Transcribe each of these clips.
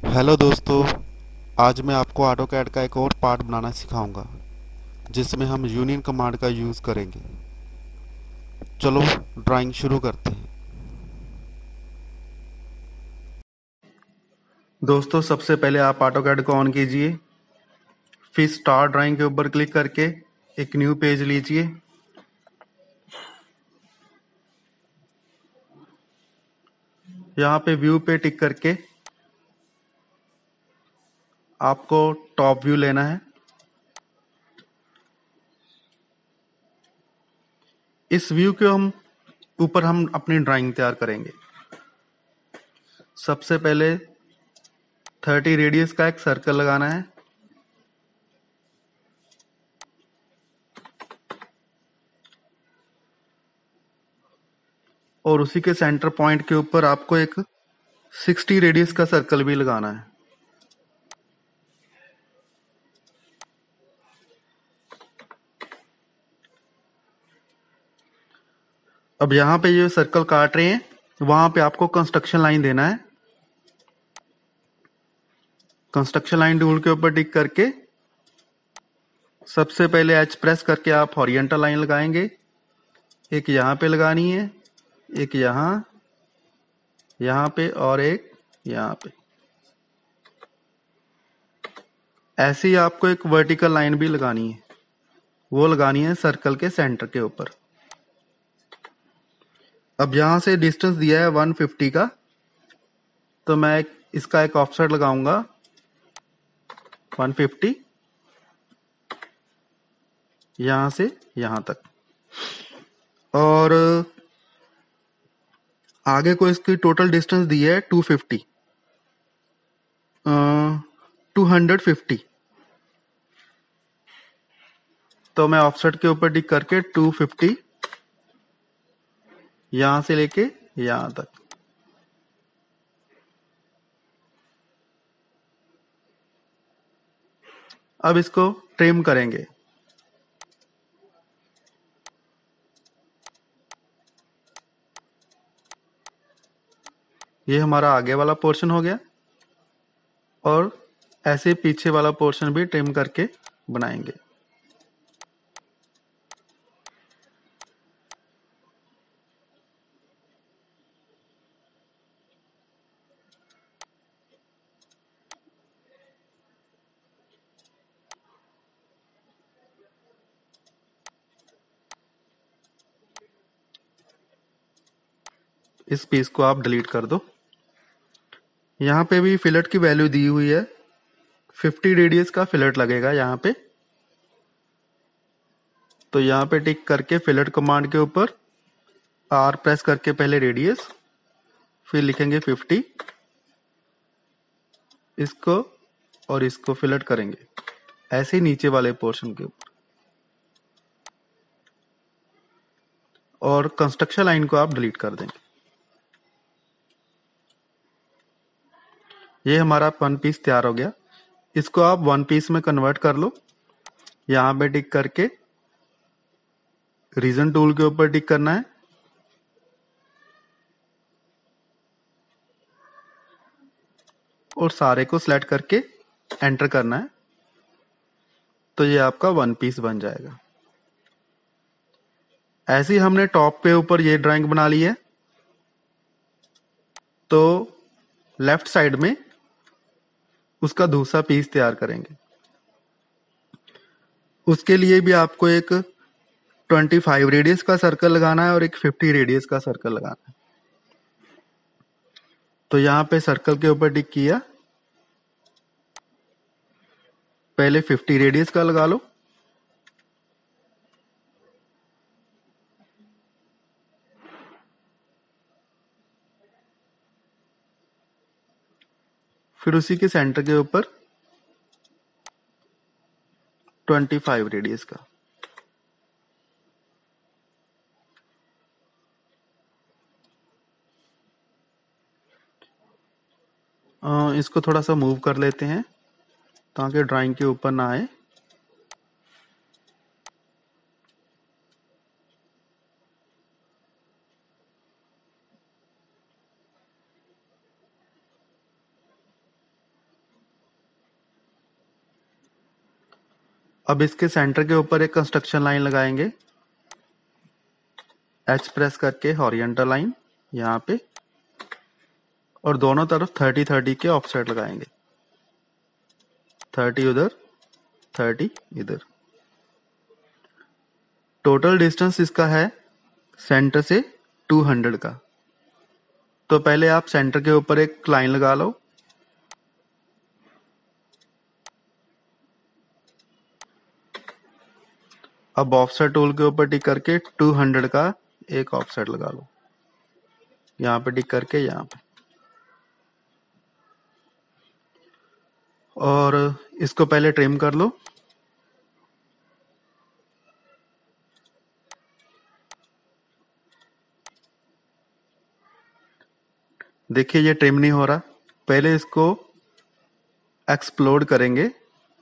Hello दोस्तों। आज मैं आपको ऑटोकैड का एक और पार्ट बनाना सिखाऊंगा जिसमें हम यूनियन कमांड का यूज़ करेंगे। चलो ड्राइंग शुरू करते हैं। दोस्तों, सबसे पहले आप ऑटोकैड को ऑन कीजिए, फिर स्टार्ट ड्राइंग के ऊपर क्लिक करके एक न्यू पेज लीजिए। यहाँ पे व्यू पे टिक करके आपको टॉप व्यू लेना है। इस व्यू के ऊपर हम अपनी ड्राइंग तैयार करेंगे। सबसे पहले 30 रेडियस का एक सर्कल लगाना है। और उसी के सेंटर पॉइंट के ऊपर आपको एक 60 रेडियस का सर्कल भी लगाना है। अब यहाँ पे ये सर्कल काट रहे हैं, वहां पे आपको कंस्ट्रक्शन लाइन देना है। कंस्ट्रक्शन लाइन टूल के ऊपर टिक करके सबसे पहले एच प्रेस करके आप हॉरिजॉन्टल लाइन लगाएंगे। एक यहाँ पे लगानी है, एक यहाँ पे और एक यहाँ पे। ऐसे ही आपको एक वर्टिकल लाइन भी लगानी है, वो लगानी है सर्कल के सेंटर के ऊपर। अब यहाँ से डिस्टेंस दिया है 150 का, तो मैं इसका एक ऑफसेट लगाऊंगा 150, यहाँ से यहाँ तक। और आगे को इसकी टोटल डिस्टेंस दी है 250, 250। तो मैं ऑफसेट के ऊपर टिक करके 250 यहां से लेके यहां तक। अब इसको ट्रिम करेंगे। ये हमारा आगे वाला पोर्शन हो गया, और ऐसे पीछे वाला पोर्शन भी ट्रिम करके बनाएंगे। इस पीस को आप डिलीट कर दो। यहाँ पे भी फिलेट की वैल्यू दी हुई है, 50 रेडियस का फिलेट लगेगा यहाँ पे। तो यहाँ पे टिक करके फिलेट कमांड के ऊपर आर प्रेस करके पहले रेडियस, फिर लिखेंगे 50, इसको और इसको फिलेट करेंगे ऐसे ही नीचे वाले पोर्शन के ऊपर। और कंस्ट्रक्शन लाइन को आप डिलीट कर देंगे। ये हमारा वन पीस तैयार हो गया। इसको आप वन पीस में कन्वर्ट कर लो। यहाँ पे टिक करके रीजन टूल के ऊपर टिक करना है, और सारे को सिलेक्ट करके एंटर करना है। तो ये आपका वन पीस बन जाएगा। ऐसे ही हमने टॉप पे ऊपर ये ड्राइंग बना ली है। तो लेफ्ट साइड में उसका दूसरा पीस तैयार करेंगे। उसके लिए भी आपको एक 25 रेडियस का सर्कल लगाना है और एक 50 रेडियस का सर्कल लगाना है। तो यहाँ पे सर्कल के ऊपर टिक किया, पहले 50 रेडियस का लगा लो, फिर उसी के सेंटर के ऊपर 25 रेडियस का। इसको थोड़ा सा मूव कर लेते हैं ताकि ड्राइंग के ऊपर ना आए। अब इसके सेंटर के ऊपर एक कंस्ट्रक्शन लाइन लगाएंगे, एच प्रेस करके हॉरिजॉन्टल लाइन यहाँ पे, और दोनों तरफ 30-30 के ऑफसेट लगाएंगे, 30 उधर 30 इधर। टोटल डिस्टेंस इसका है सेंटर से 200 का। तो पहले आप सेंटर के ऊपर एक लाइन लगा लो, अब ऑफसेट टूल के ऊपर टिक करके 200 का एक ऑफसेट लगा लो, यहाँ पे टिक करके यहाँ पे, और इसको पहले ट्रिम कर लो। देखिए ये ट्रिम नहीं हो रहा, पहले इसको एक्सप्लोड करेंगे।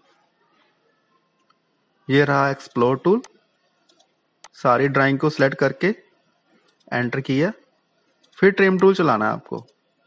ये रहा एक्सप्लोर टूल, सारी ड्राइंग को सिलेक्ट करके एंटर किया, फिर ट्रिम टूल चलाना है आपको।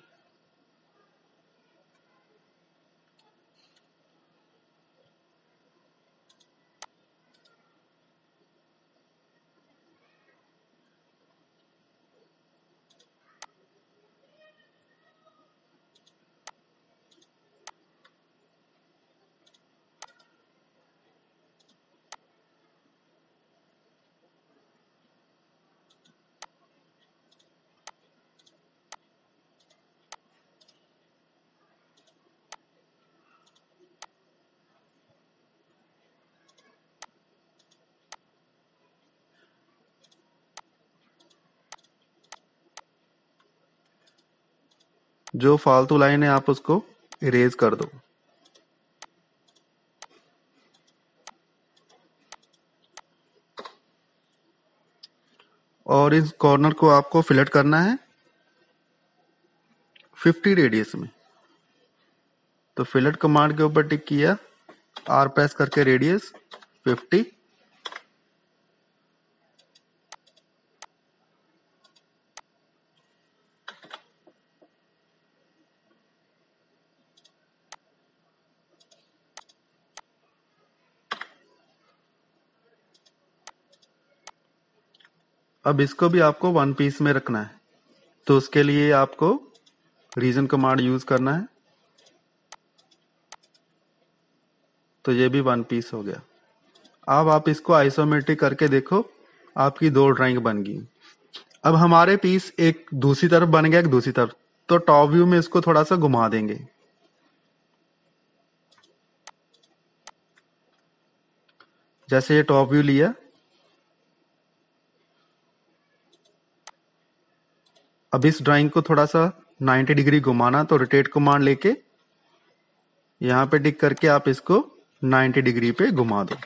जो फालतू लाइन है आप उसको इरेज कर दो, और इस कॉर्नर को आपको फिलेट करना है 50 रेडियस में। तो फिलेट कमांड के ऊपर टिक किया, आर प्रेस करके रेडियस 50, अब इसको भी आपको वन पीस में रखना है, तो उसके लिए आपको रीजन कमांड यूज करना है। तो ये भी वन पीस हो गया। अब आप इसको आइसोमेट्रिक करके देखो, आपकी दो ड्राइंग बन गई। अब हमारे पीस एक दूसरी तरफ बन गया, एक दूसरी तरफ, तो टॉप व्यू में इसको थोड़ा सा घुमा देंगे। जैसे ये टॉप व्यू लिया, अब इस ड्राइंग को थोड़ा सा 90 डिग्री घुमाना, तो रोटेट कमांड लेके यहां पे टिक करके आप इसको 90 डिग्री पे घुमा दो,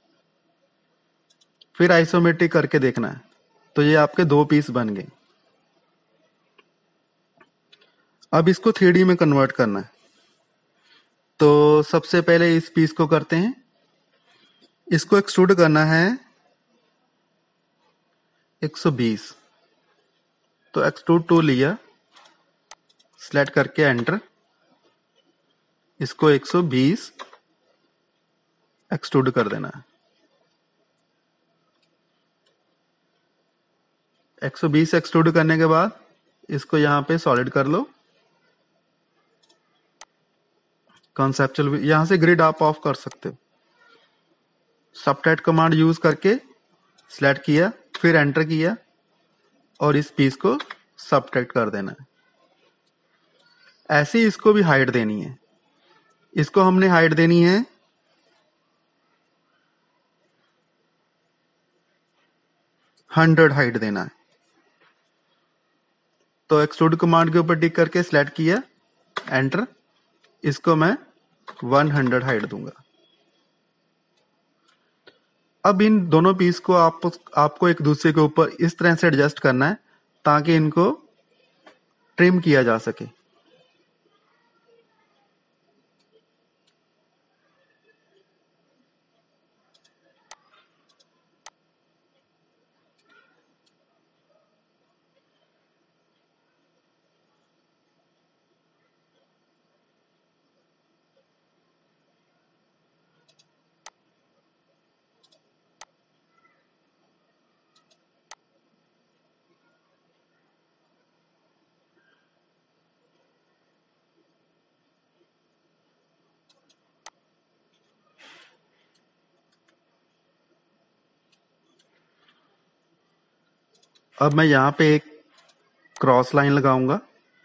फिर आइसोमेट्रिक करके देखना है। तो ये आपके दो पीस बन गए। अब इसको 3D में कन्वर्ट करना है, तो सबसे पहले इस पीस को करते हैं, इसको एक्सट्रूड करना है 120। तो एक्सट्रूड टूल लिया, सिलेक्ट करके एंटर, इसको 120 एक्सट्रूड कर देना है। 120 एक्सट्रूड करने के बाद इसको यहां पे सॉलिड कर लो, कॉन्सेप्चुअल, यहां से ग्रिड आप ऑफ कर सकते हो। सबट्रैक्ट कमांड यूज करके सिलेक्ट किया, फिर एंटर किया, और इस पीस को सबट्रैक्ट कर देना है। ऐसे ही इसको भी हाइट देनी है, इसको हमने हाइट देनी है 100 हाइट देना है। तो एक्सट्रूड कमांड के ऊपर टिक करके सिलेक्ट किया, एंटर, इसको मैं 100 हाइट दूंगा। अब इन दोनों पीस को आपको एक दूसरे के ऊपर इस तरह से एडजस्ट करना है ताकि इनको ट्रिम किया जा सके। अब मैं यहाँ पे एक क्रॉस लाइन लगाऊंगा।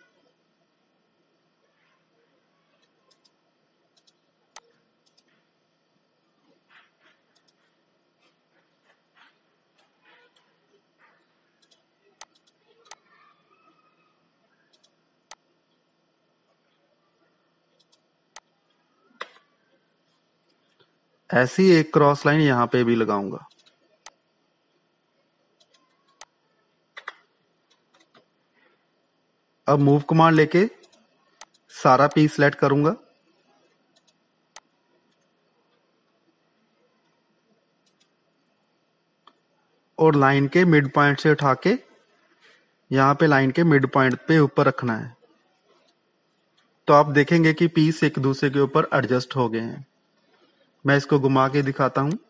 ऐसी एक क्रॉस लाइन यहाँ पे भी लगाऊंगा। अब मूव कमांड लेके सारा पीस सेलेक्ट करूंगा और लाइन के मिड पॉइंट से उठा के यहाँ पे लाइन के मिड पॉइंट पे ऊपर रखना है। तो आप देखेंगे कि पीस एक दूसरे के ऊपर एडजस्ट हो गए हैं। मैं इसको घुमा के दिखाता हूं।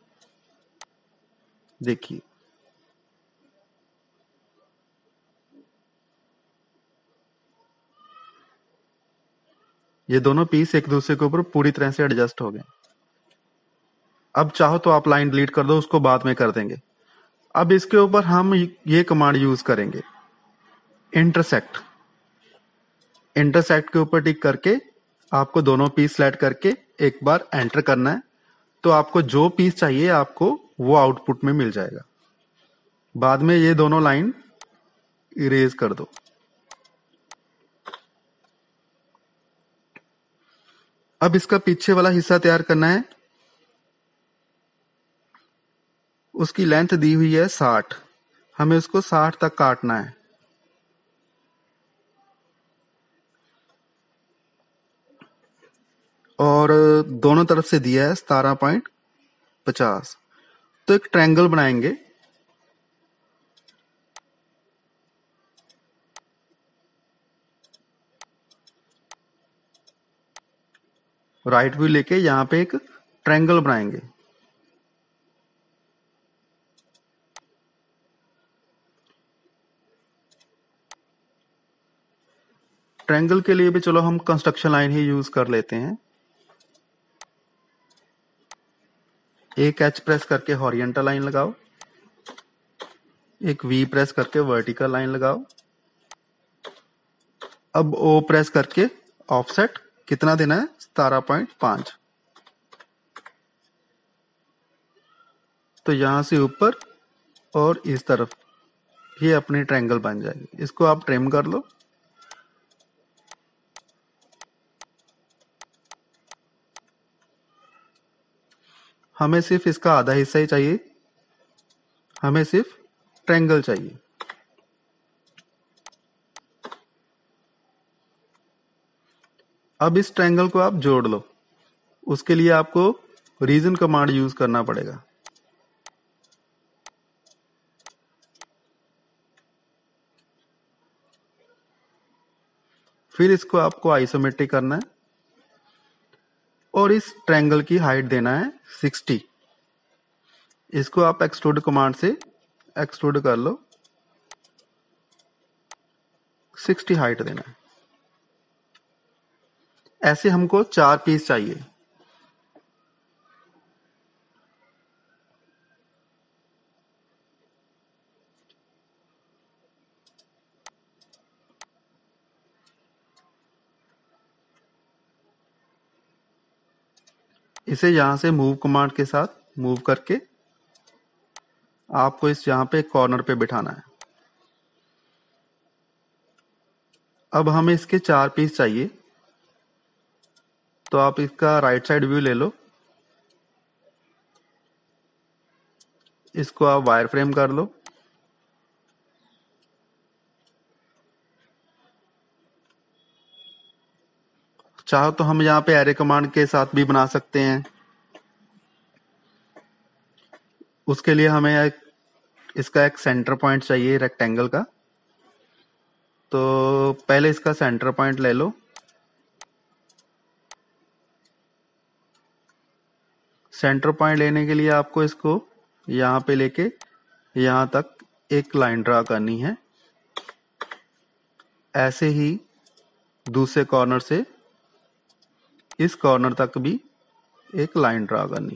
देखिए, ये दोनों पीस एक दूसरे के ऊपर पूरी तरह से एडजस्ट हो गए। अब चाहो तो आप लाइन डिलीट कर दो, उसको बाद में कर देंगे। अब इसके ऊपर हम ये कमांड यूज करेंगे, इंटरसेक्ट। इंटरसेक्ट के ऊपर टिक करके आपको दोनों पीस सेलेक्ट करके एक बार एंटर करना है। तो आपको जो पीस चाहिए आपको वो आउटपुट में मिल जाएगा। बाद में ये दोनों लाइन इरेज कर दो। अब इसका पीछे वाला हिस्सा तैयार करना है। उसकी लेंथ दी हुई है 60, हमें उसको 60 तक काटना है। और दोनों तरफ से दिया है 17.50। तो एक ट्रायंगल बनाएंगे। राइट व्यू लेके यहां पे एक ट्रायंगल बनाएंगे। ट्रायंगल के लिए भी चलो हम कंस्ट्रक्शन लाइन ही यूज कर लेते हैं। एक एच प्रेस करके हॉरिजॉन्टल लाइन लगाओ, एक वी प्रेस करके वर्टिकल लाइन लगाओ। अब ओ प्रेस करके ऑफसेट कितना देना है, 17.5। तो यहां से ऊपर और इस तरफ ये अपनी ट्रायंगल बन जाएगी। इसको आप ट्रिम कर लो। हमें सिर्फ इसका आधा हिस्सा ही चाहिए, हमें सिर्फ ट्रायंगल चाहिए। अब इस ट्रायंगल को आप जोड़ लो। उसके लिए आपको रीजन कमांड यूज करना पड़ेगा। फिर इसको आपको आइसोमेट्रिक करना है और इस ट्रायंगल की हाइट देना है 60। इसको आप एक्सट्रूड कमांड से एक्सट्रूड कर लो, 60 हाइट देना है। ऐसे हमको 4 पीस चाहिए। इसे यहां से मूव कमांड के साथ मूव करके आपको इस यहां पे कॉर्नर पे बिठाना है। अब हमें इसके 4 पीस चाहिए। तो आप इसका राइट साइड व्यू ले लो, इसको आप वायर फ्रेम कर लो। चाहो तो हम यहाँ पे एरे कमांड के साथ भी बना सकते हैं। उसके लिए हमें इसका एक सेंटर पॉइंट चाहिए रेक्टेंगल का। तो पहले इसका सेंटर पॉइंट ले लो। सेंटर पॉइंट लेने के लिए आपको इसको यहाँ पे लेके यहाँ तक एक लाइन ड्रा करनी है। ऐसे ही दूसरे कॉर्नर से इस कॉर्नर तक भी एक लाइन ड्रा करनी।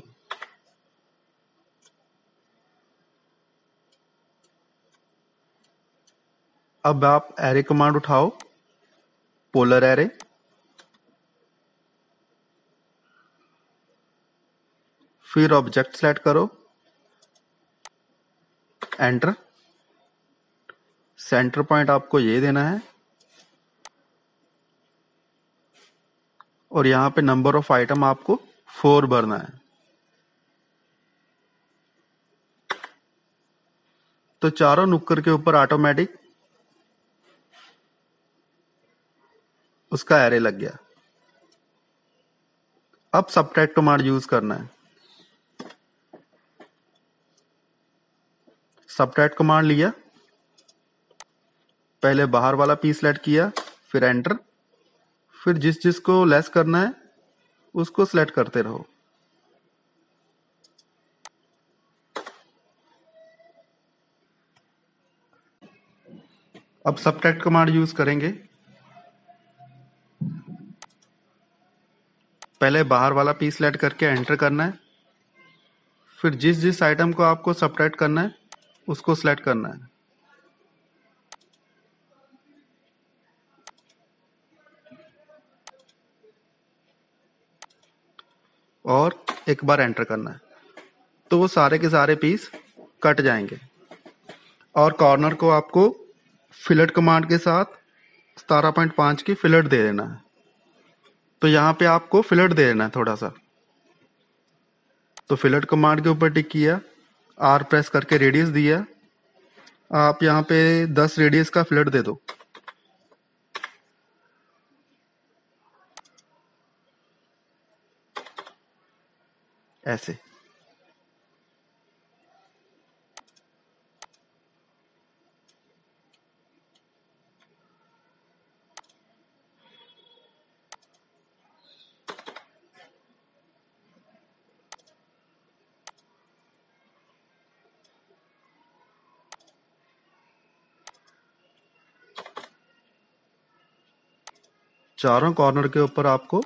अब आप एरे कमांड उठाओ, पोलर एरे, फिर ऑब्जेक्ट सेलेक्ट करो, एंटर। सेंटर पॉइंट आपको ये देना है और यहाँ पे नंबर ऑफ आइटम आपको 4 भरना है। तो चारों नुक्कर के ऊपर ऑटोमेटिक उसका एरे लग गया। अब सबट्रैक्ट कमांड यूज करना है। सबट्रैक्ट कमांड लिया, पहले बाहर वाला पीस सेलेक्ट किया, फिर एंटर, फिर जिस जिसको लेस करना है उसको सिलेक्ट करते रहो। अब सबट्रैक्ट कमांड यूज करेंगे। पहले बाहर वाला पीस सेलेक्ट करके एंटर करना है, फिर जिस जिस आइटम को आपको सबट्रैक्ट करना है उसको सिलेक्ट करना है और एक बार एंटर करना है, तो वो सारे के सारे पीस कट जाएंगे। और कॉर्नर को आपको फिलेट कमांड के साथ 17.5 की फिलेट दे देना है। तो यहाँ पे आपको फिलेट दे देना है थोड़ा सा। तो फिलेट कमांड के ऊपर टिक किया, आर प्रेस करके रेडियस दिया। आप यहाँ पे 10 रेडियस का फिलेट दे दो। ऐसे। चारों कॉर्नर के ऊपर आपको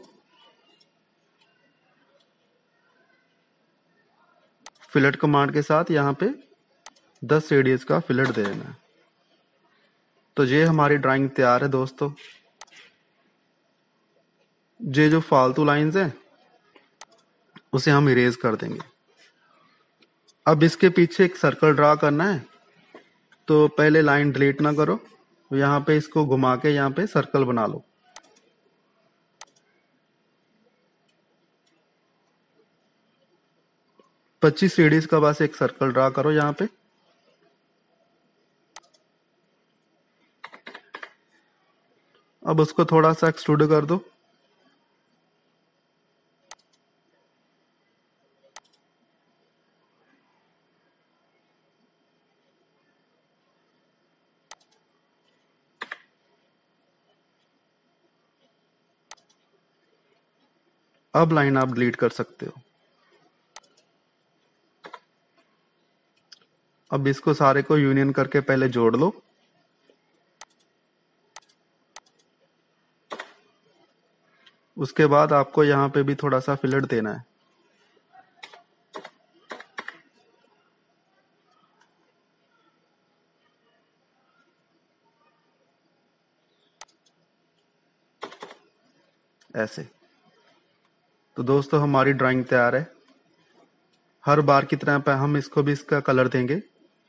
फिलेट कमांड के साथ यहाँ पे 10 रेडियस का फिलेट दे देना है। तो ये हमारी ड्राइंग तैयार है दोस्तों। ये जो फालतू लाइंस हैं उसे हम इरेज कर देंगे। अब इसके पीछे एक सर्कल ड्रा करना है। तो पहले लाइन डिलीट ना करो, यहाँ पे इसको घुमा के यहाँ पे सर्कल बना लो। पच्चीस रेडियस का बस एक सर्कल ड्रा करो यहाँ पे। अब उसको थोड़ा सा एक्सट्रूड कर दो। अब लाइन आप डिलीट कर सकते हो। अब इसको सारे को यूनियन करके पहले जोड़ लो। उसके बाद आपको यहाँ पे भी थोड़ा सा फिलेट देना है। ऐसे। तो दोस्तों हमारी ड्राइंग तैयार है। हर बार की तरह पे हम इसको भी इसका कलर देंगे।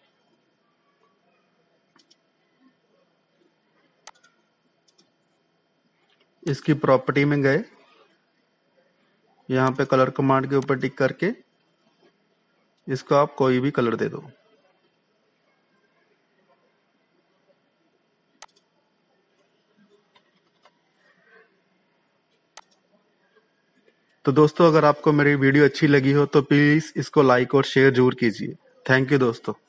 इसकी प्रॉपर्टी में गए, यहाँ पे कलर कमांड के ऊपर टिक करके इसको आप कोई भी कलर दे दो। तो दोस्तों अगर आपको मेरी वीडियो अच्छी लगी हो तो प्लीज इसको लाइक और शेयर जरूर कीजिए। थैंक यू दोस्तों।